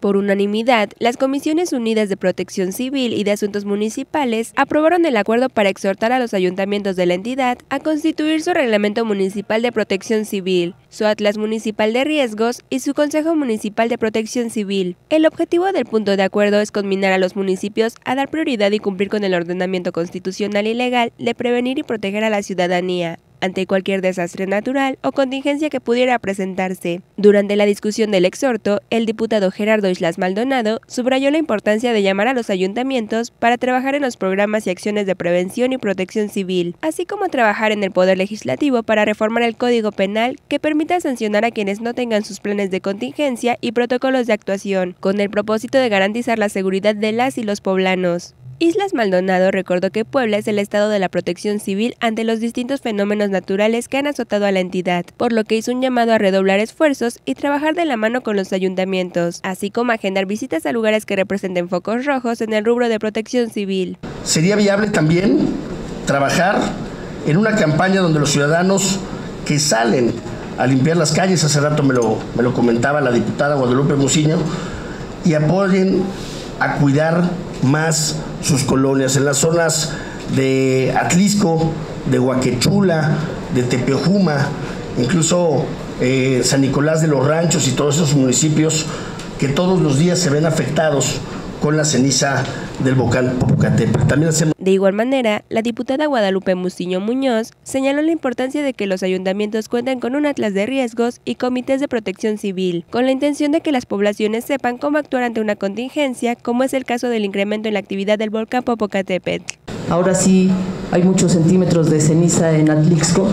Por unanimidad, las Comisiones Unidas de Protección Civil y de Asuntos Municipales aprobaron el acuerdo para exhortar a los ayuntamientos de la entidad a constituir su Reglamento Municipal de Protección Civil, su Atlas Municipal de Riesgos y su Consejo Municipal de Protección Civil. El objetivo del punto de acuerdo es conminar a los municipios a dar prioridad y cumplir con el ordenamiento constitucional y legal de prevenir y proteger a la ciudadanía ante cualquier desastre natural o contingencia que pudiera presentarse. Durante la discusión del exhorto, el diputado Gerardo Islas Maldonado subrayó la importancia de llamar a los ayuntamientos para trabajar en los programas y acciones de prevención y protección civil, así como trabajar en el Poder Legislativo para reformar el Código Penal que permita sancionar a quienes no tengan sus planes de contingencia y protocolos de actuación, con el propósito de garantizar la seguridad de las y los poblanos. Islas Maldonado recordó que Puebla es el estado de la protección civil ante los distintos fenómenos naturales que han azotado a la entidad, por lo que hizo un llamado a redoblar esfuerzos y trabajar de la mano con los ayuntamientos, así como agendar visitas a lugares que representen focos rojos en el rubro de protección civil. Sería viable también trabajar en una campaña donde los ciudadanos que salen a limpiar las calles, hace rato me lo comentaba la diputada Guadalupe Muciño, y apoyen a cuidar más sus colonias, en las zonas de Atlisco, de Huaquechula, de Tepeojuma, incluso San Nicolás de los Ranchos y todos esos municipios que todos los días se ven afectados con la ceniza del volcán Popocatépetl. También De igual manera, la diputada Guadalupe Muciño Muñoz señaló la importancia de que los ayuntamientos cuenten con un atlas de riesgos y comités de protección civil, con la intención de que las poblaciones sepan cómo actuar ante una contingencia, como es el caso del incremento en la actividad del volcán Popocatépetl. Ahora sí hay muchos centímetros de ceniza en Atlixco.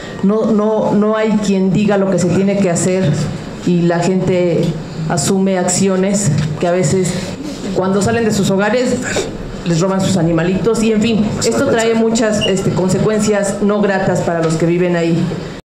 No hay quien diga lo que se tiene que hacer y la gente asume acciones que a veces cuando salen de sus hogares les roban sus animalitos y en fin, esto trae muchas consecuencias no gratas para los que viven ahí.